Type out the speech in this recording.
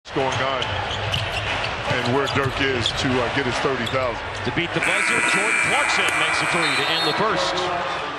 going on and where Dirk is to get his 30,000. To beat the buzzer, Jordan Clarkson makes a three to end the first.